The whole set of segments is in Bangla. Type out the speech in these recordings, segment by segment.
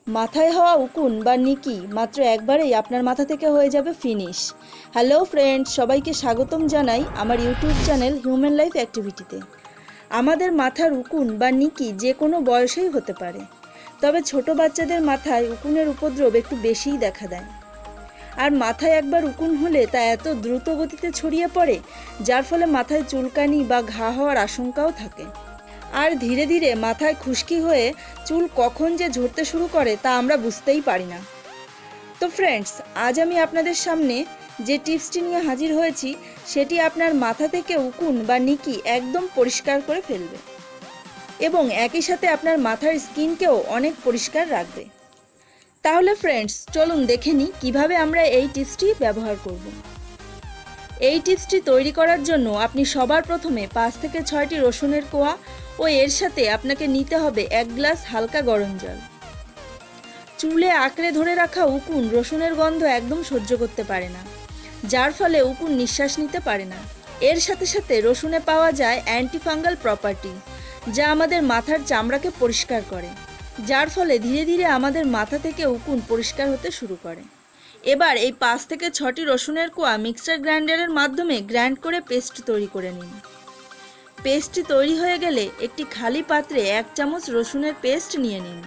মাথায় হওয়া উকুন বা নিকি মাত্র একবারেই আপনার মাথা থেকে হয়ে যাবে ফিনিশ। হ্যালো ফ্রেন্ডস, সবাইকে স্বাগতম জানাই আমার ইউটিউব চ্যানেল হিউম্যান লাইফ অ্যাক্টিভিটিতে। আমাদের মাথার উকুন বা নিকি যে কোনো বয়সেই হতে পারে, তবে ছোট বাচ্চাদের মাথায় উকুনের উপদ্রব একটু বেশিই দেখা দেয়। আর মাথায় একবার উকুন হলে তা এত দ্রুত গতিতে ছড়িয়ে পড়ে, যার ফলে মাথায় চুলকানি বা ঘা হওয়ার আশঙ্কাও থাকে। আর ধীরে ধীরে মাথায় খুশকি হয়ে চুল কখন যে ঝরতে শুরু করে তা আমরা বুঝতেই পারি না। তো ফ্রেন্ডস, আজ আমি আপনাদের সামনে যে টিপসটি নিয়ে হাজির হয়েছি সেটি আপনার মাথা থেকে উকুন বা নিকি একদম পরিষ্কার করে ফেলবে এবং একই সাথে আপনার মাথার স্কিনকেও অনেক পরিষ্কার রাখবে। তাহলে ফ্রেন্ডস, চলুন দেখে নিই কীভাবে আমরা এই টিপসটি ব্যবহার করব। এই টিপসটি তৈরি করার জন্য আপনি সবার প্রথমে 5 থেকে 6টি রসুনের কোয়া ও এর সাথে আপনাকে নিতে হবে 1 গ্লাস হালকা গরম জল। চুলে আঁকড়ে ধরে রাখা উকুন রসুনের গন্ধ একদম সহ্য করতে পারে না, যার ফলে উকুন নিঃশ্বাস নিতে পারে না। এর সাথে সাথে রসুনে পাওয়া যায় অ্যান্টিফাঙ্গাল প্রপার্টি, যা আমাদের মাথার চামড়াকে পরিষ্কার করে, যার ফলে ধীরে ধীরে আমাদের মাথা থেকে উকুন পরিষ্কার হতে শুরু করে। এবার এই 5 থেকে 6টি রসুনের কোয়া মিক্সার গ্রাইন্ডারের মাধ্যমে গ্রাইন্ড করে পেস্ট তৈরি করে নিন। পেস্টটি তৈরি হয়ে গেলে একটি খালি পাত্রে 1 চামচ রসুনের পেস্ট নিয়ে নিন।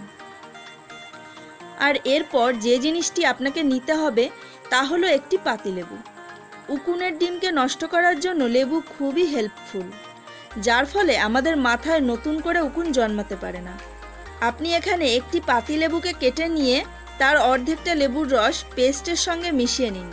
আর এরপর যে জিনিসটি আপনাকে নিতে হবে তা হলো একটি পাতিলেবু। উকুনের ডিমকে নষ্ট করার জন্য লেবু খুবই হেল্পফুল, যার ফলে আমাদের মাথায় নতুন করে উকুন জন্মাতে পারে না। আপনি এখানে একটি পাতিলেবুকে কেটে নিয়ে তার অর্ধেকটা লেবুর রস পেস্টের সঙ্গে মিশিয়ে নিন।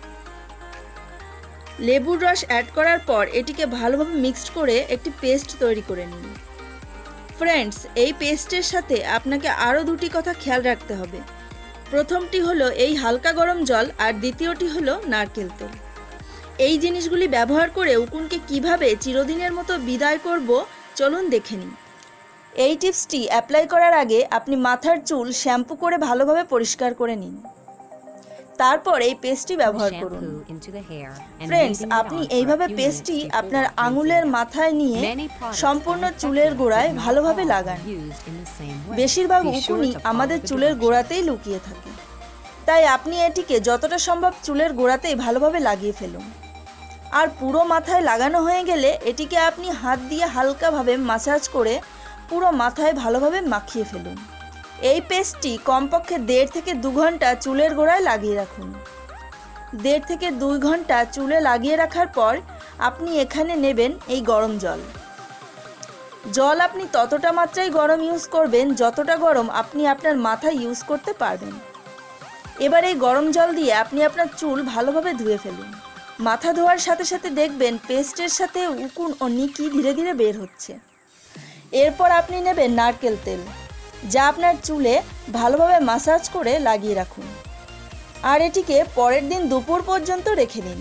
লেবুর রস অ্যাড করার পর এটিকে ভালোভাবে মিক্সড করে একটি পেস্ট তৈরি করে নিন। ফ্রেন্ডস, এই পেস্টের সাথে আপনাকে আরও 2টি কথা খেয়াল রাখতে হবে। প্রথমটি হলো এই হালকা গরম জল, আর দ্বিতীয়টি হলো নারকেল তেল। এই জিনিসগুলি ব্যবহার করে উকুনকে কিভাবে চিরদিনের মতো বিদায় করব চলুন দেখে নিই। এই টিপসটি অ্যাপ্লাই করার আগে আপনি মাথার চুল শ্যাম্পু করে ভালোভাবে পরিষ্কার করে নিন, তারপর এই পেস্টটি ব্যবহার করুন। ফ্রেন্ডস, আপনি এইভাবে পেস্টটি আপনার আঙুলের মাথায় নিয়ে সম্পূর্ণ চুলের গোড়ায় ভালোভাবে লাগান। বেশিরভাগ উকুনই আমাদের চুলের গোড়াতেই লুকিয়ে থাকে, তাই আপনি এটিকে যতটা সম্ভব চুলের গোড়াতেই ভালোভাবে লাগিয়ে ফেলুন। আর পুরো মাথায় লাগানো হয়ে গেলে এটিকে আপনি হাত দিয়ে হালকাভাবে মাসাজ করে পুরো মাথায় ভালোভাবে মাখিয়ে ফেলুন। এই পেস্টটি কমপক্ষে 1.5 থেকে 2 ঘন্টা চুলের গোড়ায় লাগিয়ে রাখুন। 1.5 থেকে 2 ঘন্টা চুলে লাগিয়ে রাখার পর আপনি এখানে নেবেন এই গরম জল। জল আপনি ততটা মাত্রায় গরম ইউজ করবেন যতটা গরম আপনি আপনার মাথায় ইউজ করতে পারবেন। এবার এই গরম জল দিয়ে আপনি আপনার চুল ভালোভাবে ধুয়ে ফেলুন। মাথা ধোয়ার সাথে সাথে দেখবেন পেস্টের সাথে উকুন ও নিকি ধীরে ধীরে বের হচ্ছে। এরপর আপনি নেবেন নারকেল তেল, যা আপনার চুলে ভালোভাবে মাসাজ করে লাগিয়ে রাখুন, আর এটিকে পরের দিন দুপুর পর্যন্ত রেখে দিন।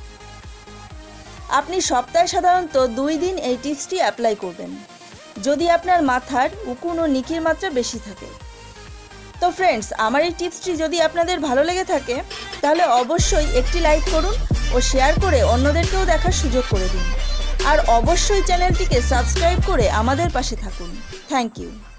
আপনি সপ্তাহে সাধারণত 2 দিন এই টিপসটি অ্যাপ্লাই করবেন, যদি আপনার মাথার উকুন ও নিকির মাত্রা বেশি থাকে। তো ফ্রেন্ডস, আমার এই টিপসটি যদি আপনাদের ভালো লেগে থাকে তাহলে অবশ্যই একটি লাইক করুন ও শেয়ার করে অন্যদেরকেও দেখার সুযোগ করে দিন। আর অবশ্যই চ্যানেলটিকে সাবস্ক্রাইব করে আমাদের পাশে থাকুন। Thank you.